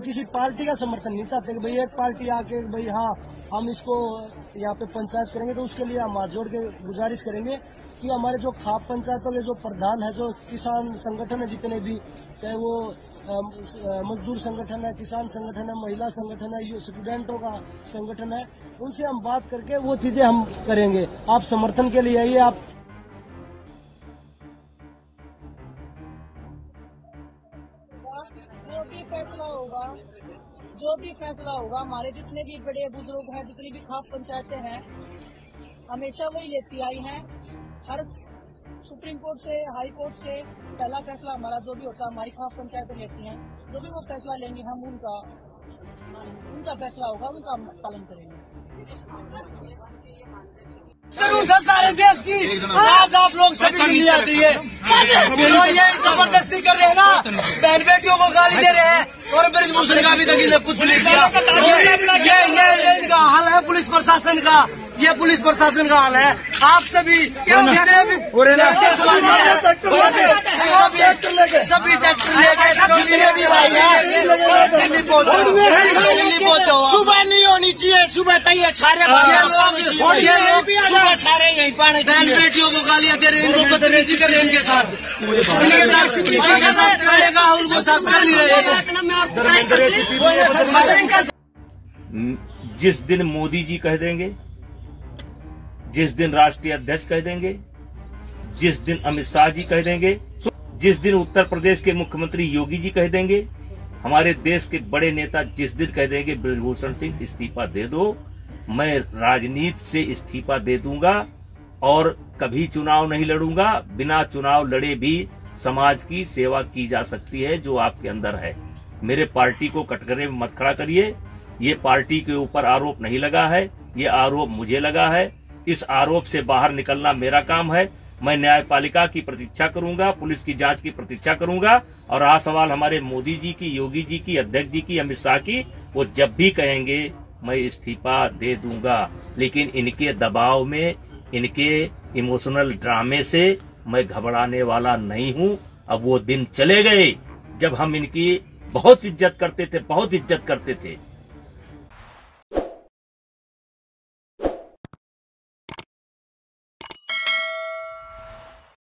किसी पार्टी का समर्थन नहीं चाहते कि भाई एक पार्टी आके भाई हाँ हम इसको यहाँ पे पंचायत करेंगे, तो उसके लिए हम हाथ जोड़ के गुजारिश करेंगे कि हमारे जो खाप पंचायतों के जो प्रधान है, जो किसान संगठन है, जितने भी, चाहे वो मजदूर संगठन है, किसान संगठन है, महिला संगठन है, स्टूडेंटों का संगठन है, उनसे हम बात करके वो चीजें हम करेंगे। आप समर्थन के लिए आइए। आप जो भी फैसला होगा हमारे जितने भी बड़े बुजुर्ग हैं, जितनी भी खाप पंचायतें हैं, हमेशा वही लेती आई हैं। हर सुप्रीम कोर्ट से, हाई कोर्ट से पहला फैसला हमारा जो भी होता है हमारी खाप पंचायतें लेती हैं। जो भी वो फैसला लेंगे हम उनका फैसला होगा, उनका हम पालन करेंगे। सारे देश की आज आप लोग सभी दुनिया चाहिए, ये जबरदस्ती कर रहे हैं ना, बहन बेटियों को गाली दे रहे हैं, और ब्रिजभूषण का भी दगी ने कुछ नहीं किया। ये इनका हाल है पुलिस प्रशासन का, ये पुलिस प्रशासन का हाल है। आप सभी जितने भी सभी ट्रैक्टर लेके दिल्ली पहुंचो। सुबह नहीं होनी चाहिए, सुबह तैयार सारे सुबह सारे यहीं पाने बहन बेटियों को गालियां दे रहे हैं, इनको बदतमीजी कर रहे हैं, इनके साथ चलेगा, उनको साथ कर नहीं रहे। जिस दिन मोदी जी कह देंगे, जिस दिन राष्ट्रीय अध्यक्ष कह देंगे, जिस दिन अमित शाह जी कह देंगे, जिस दिन उत्तर प्रदेश के मुख्यमंत्री योगी जी कह देंगे, हमारे देश के बड़े नेता जिस दिन कह देंगे ब्रिजभूषण सिंह इस्तीफा दे दो, मैं राजनीति से इस्तीफा दे दूंगा और कभी चुनाव नहीं लड़ूंगा। बिना चुनाव लड़े भी समाज की सेवा की जा सकती है जो आपके अंदर है। मेरे पार्टी को कटघरे में मत खड़ा करिए। ये पार्टी के ऊपर आरोप नहीं लगा है, ये आरोप मुझे लगा है। इस आरोप से बाहर निकलना मेरा काम है। मैं न्यायपालिका की प्रतीक्षा करूंगा, पुलिस की जांच की प्रतीक्षा करूंगा। और रहा सवाल हमारे मोदी जी की, योगी जी की, अध्यक्ष जी की, अमित शाह की, वो जब भी कहेंगे मैं इस्तीफा दे दूंगा। लेकिन इनके दबाव में, इनके इमोशनल ड्रामे से मैं घबराने वाला नहीं हूं। अब वो दिन चले गए जब हम इनकी बहुत इज्जत करते थे, बहुत इज्जत करते थे।